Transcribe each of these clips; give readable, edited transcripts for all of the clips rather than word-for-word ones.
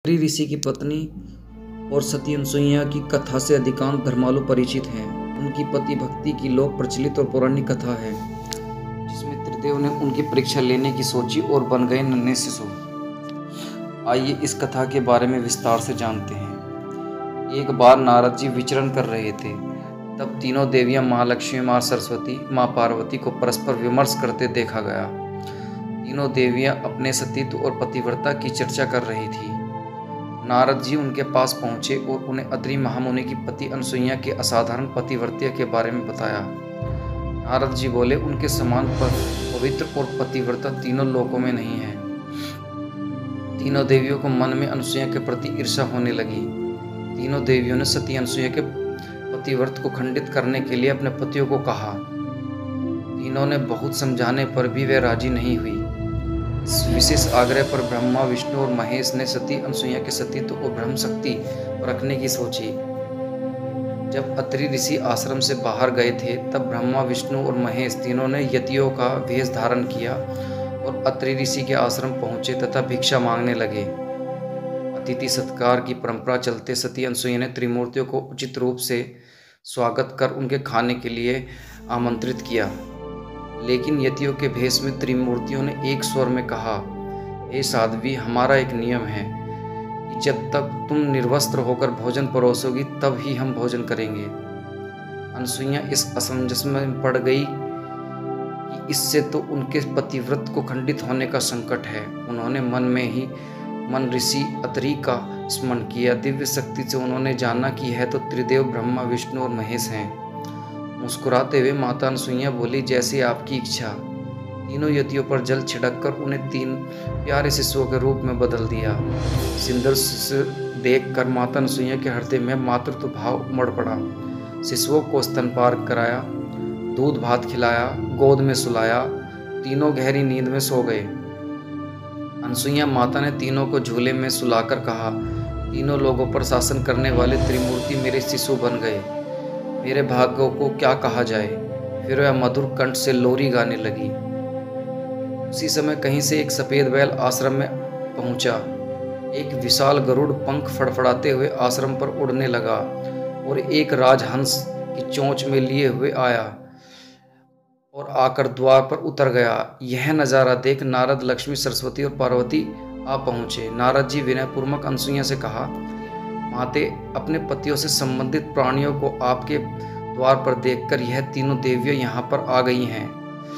अत्रि ऋषि की पत्नी और सती अनसुईया की कथा से अधिकांश धर्मालु परिचित हैं। उनकी पति भक्ति की लोक प्रचलित और पौराणिक कथा है, जिसमें त्रिदेव ने उनकी परीक्षा लेने की सोची और बन गए नन्हे शिशु। आइए इस कथा के बारे में विस्तार से जानते हैं। एक बार नारद जी विचरण कर रहे थे, तब तीनों देवियां महालक्ष्मी, माँ सरस्वती, माँ पार्वती को परस्पर विमर्श करते देखा गया। तीनों देवियां अपने सतीत्व और पतिव्रता की चर्चा कर रही थी। नारद जी उनके पास पहुंचे और उन्हें अत्रि महामुनि की पति अनसुईया के असाधारण पतिव्रत्य के बारे में बताया। नारद जी बोले, उनके समान पवित्र और पतिव्रता तीनों लोकों में नहीं है। तीनों देवियों को मन में अनसुईया के प्रति ईर्ष्या होने लगी। तीनों देवियों ने सती अनसुईया के पतिव्रत को खंडित करने के लिए अपने पतियों को कहा। तीनों ने बहुत समझाने पर भी वे राजी नहीं हुई। इस विशेष आग्रह पर ब्रह्मा, विष्णु और महेश ने सती अनसुईया के सतीत्व और ब्रह्म शक्ति रखने की सोची। जब अत्रि ऋषि आश्रम से बाहर गए थे, तब ब्रह्मा, विष्णु और महेश तीनों ने यतियों का वेश धारण किया और अत्रि ऋषि के आश्रम पहुंचे तथा भिक्षा मांगने लगे। अतिथि सत्कार की परंपरा चलते सती अनसुईया ने त्रिमूर्तियों को उचित रूप से स्वागत कर उनके खाने के लिए आमंत्रित किया। लेकिन यतियों के भेष में त्रिमूर्तियों ने एक स्वर में कहा, हे साध्वी, हमारा एक नियम है कि जब तक तुम निर्वस्त्र होकर भोजन परोसोगी तब ही हम भोजन करेंगे। अनसुईया इस असमंजस में पड़ गई कि इससे तो उनके पतिव्रत को खंडित होने का संकट है। उन्होंने मन ऋषि अत्रि का स्मरण किया। दिव्य शक्ति से उन्होंने जाना कि यह तो त्रिदेव ब्रह्मा, विष्णु और महेश हैं। मुस्कुराते हुए माता अनसुईया बोली, जैसी आपकी इच्छा। तीनों यतियों पर जल छिड़ककर उन्हें 3 प्यारे शिशुओं के रूप में बदल दिया। सुंदर शिशु देखकर माता अनसुईया के हृदय में मातृत्व भाव उमड़ पड़ा। शिशुओं को स्तनपान कराया, दूध भात खिलाया, गोद में सुलाया। तीनों गहरी नींद में सो गए। अनसुईया माता ने तीनों को झूले में सुलाकर कहा, तीनों लोगों पर शासन करने वाले त्रिमूर्ति मेरे शिशु बन गए। मेरे भाग्यों को क्या कहा जाए। फिर वह मधुर कंठ से लोरी गाने लगी। उसी समय कहीं से एक सफेद बैल आश्रम में पहुंचा। एक विशाल गरुड़ पंख फड़फड़ाते हुए आश्रम पर उड़ने लगा और एक राजहंस की चोंच में लिए हुए आया और आकर द्वार पर उतर गया। यह नज़ारा देख नारद, लक्ष्मी, सरस्वती और पार्वती आ पहुंचे। नारद जी विनयपूर्वक अनसुईया से कहा, माते, अपने पतियों से संबंधित प्राणियों को आपके द्वार पर देखकर यह तीनों देवियां यहाँ पर आ गई हैं।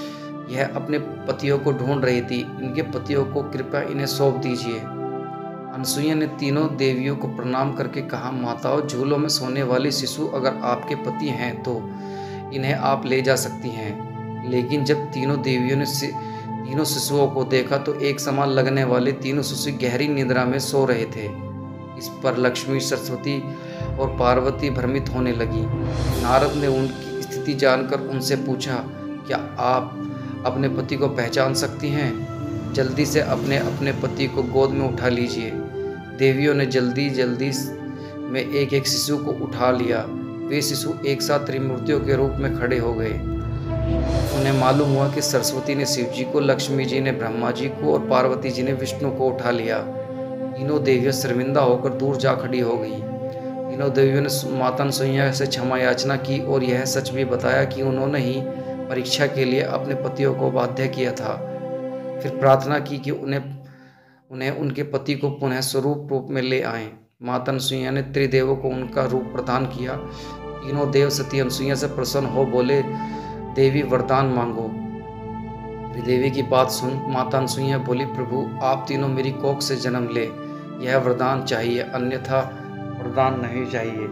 यह अपने पतियों को ढूंढ रही थी। इनके पतियों को कृपया इन्हें सौंप दीजिए। अनसुईया ने तीनों देवियों को प्रणाम करके कहा, माताओं, झूलों में सोने वाले शिशु अगर आपके पति हैं तो इन्हें आप ले जा सकती हैं। लेकिन जब तीनों देवियों ने तीनों शिशुओं को देखा तो एक समान लगने वाले तीनों शिशु गहरी निद्रा में सो रहे थे। इस पर लक्ष्मी, सरस्वती और पार्वती भ्रमित होने लगी। नारद ने उनकी स्थिति जानकर उनसे पूछा, क्या आप अपने पति को पहचान सकती हैं? जल्दी से अपने पति को गोद में उठा लीजिए। देवियों ने जल्दी में एक एक शिशु को उठा लिया। वे शिशु एक साथ त्रिमूर्तियों के रूप में खड़े हो गए। उन्हें मालूम हुआ कि सरस्वती ने शिव जी को, लक्ष्मी जी ने ब्रह्मा जी को और पार्वती जी ने विष्णु को उठा लिया। तीनों देवियां शर्मिंदा होकर दूर जा खड़ी हो गई। तीनों देवियों ने माता अनसुईया से क्षमा याचना की और यह सच भी बताया कि उन्होंने ही परीक्षा के लिए अपने पतियों को बाध्य किया था। फिर प्रार्थना की कि उन्हें उनके पति को पुनः स्वरूप रूप में ले आएं। माता अनसुईया ने त्रिदेवों को उनका रूप प्रदान किया। तीनों देव सती अनसुईया से प्रसन्न हो बोले, देवी वरदान मांगो। त्रिदेवी की बात सुन माता अनसुईया बोली, प्रभु, आप तीनों मेरी कोख से जन्म ले, यह वरदान चाहिए, अन्यथा वरदान नहीं चाहिए।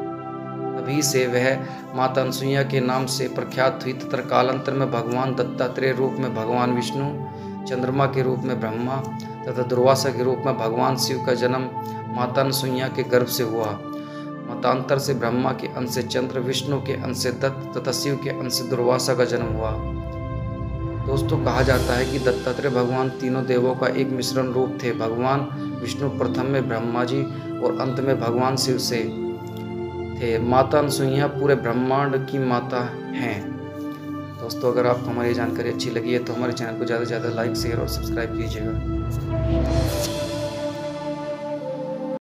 तभी से वह माता अनसुईया के नाम से प्रख्यात हुई तथा कालांतर में भगवान दत्तात्रेय रूप में भगवान विष्णु, चंद्रमा के रूप में ब्रह्मा तथा दुर्वासा के रूप में भगवान शिव का जन्म माता अनसुईया के गर्भ से हुआ। मतांतर से ब्रह्मा के अंश से चंद्र, विष्णु के अंश से दत्त तथा शिव के अंश से दुर्वासा का जन्म हुआ। दोस्तों, कहा जाता है कि दत्तात्रेय भगवान तीनों देवों का एक मिश्रण रूप थे। भगवान विष्णु प्रथम में ब्रह्मा जी और अंत में भगवान शिव से थे। माता अनसुईया पूरे ब्रह्मांड की माता हैं। दोस्तों, अगर आपको हमारी जानकारी अच्छी लगी है तो हमारे चैनल को ज़्यादा से ज़्यादा लाइक, शेयर और सब्सक्राइब कीजिएगा।